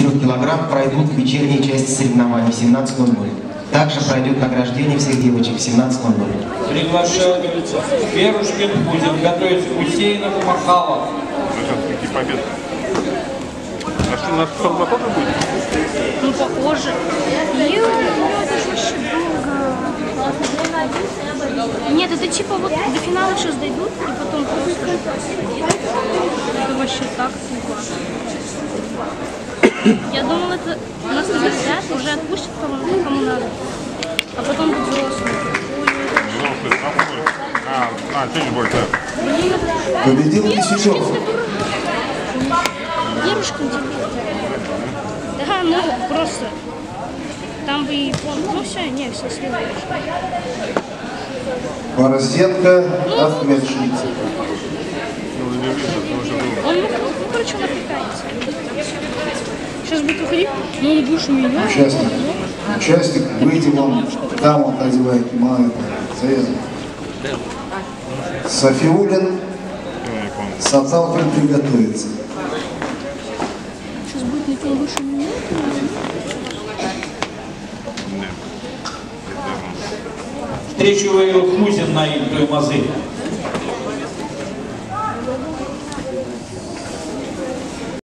килограмм пройдут в вечерней части соревнований в 17:00. Также пройдет награждение всех девочек в 17:00. Приглашаю Перушкин, будем готовить Гусейнов, Махалов. Какие победы? А что, наш Салва тоже будет? Ну, похоже. Это ж вообще долго. Нет, это типа вот до финала сейчас дойдут, и потом просто... Это вообще так тупо. Я думала, это нас наградят, уже отпустят кому надо. А потом будет взрослый. Взрослый, чуть больше. Победил Кисельчев. Девушка да, ну просто. Там бы и ну все, не, все следует. Борозенко, Ахмедшин. Он, короче, он отвлекается. Сейчас будет уходить, но он больше меня. Участник, выйди вон, там он одевает маю, завязан. Софиулин, Саталкин приготовится. Сейчас будет никого больше меня. Встречу выиграл Кузин на Туймазы.